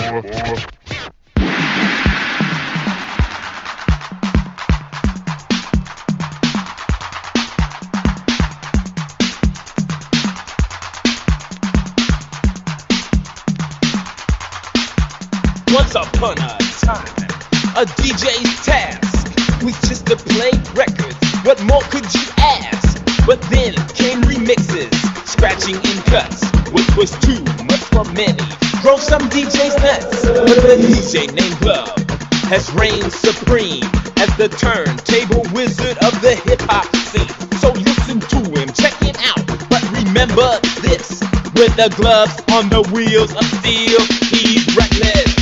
Once upon a time, a DJ's task was just to play records. What more could you ask? But then came remixes, scratching in cuts, which was too much for many. Drove some DJs nuts, but the DJ named Glove has reigned supreme as the turntable wizard of the hip-hop scene. So listen to him, check him out, but remember this: with the gloves on the wheels of steel, he's reckless.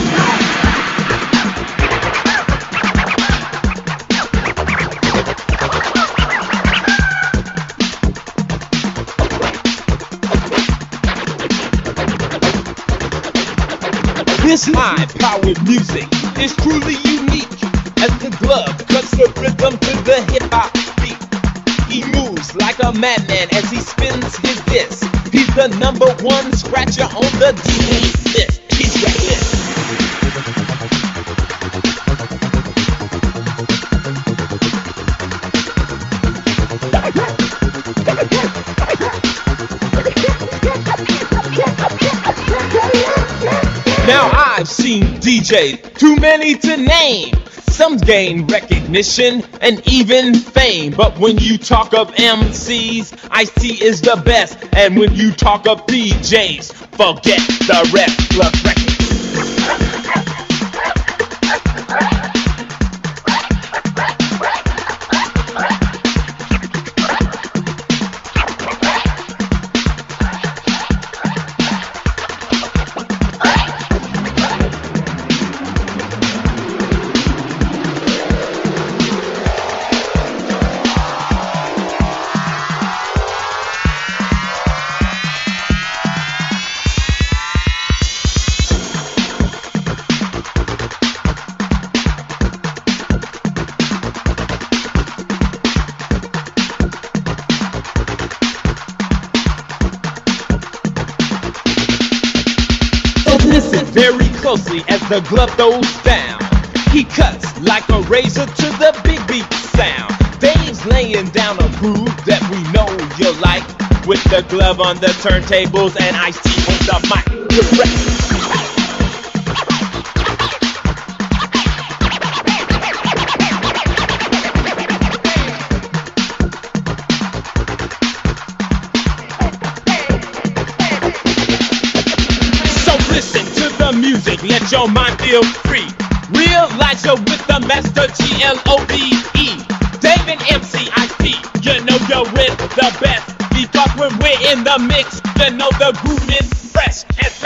This high-powered music is truly unique, as the Glove cuts the rhythm to the hip-hop beat. He moves like a madman as he spins his disc. He's the #1 scratcher on the DJ list. He's reckless. Now I've seen DJs, too many to name. Some gain recognition and even fame. But when you talk of MCs, Ice-T is the best. And when you talk of DJs, forget the rest. Glove Records. Listen very closely as the Glove throws down. He cuts like a razor to the big beat sound. Dave's laying down a groove that we know you'll like, with the Glove on the turntables and Ice-T on the mic. Direct. Listen to the music, let your mind feel free. Realize you're with the master, G-L-O-V-E. Dave and MC Ice-T, you know you're with the best. Because when we're in the mix, you know the groove is fresh.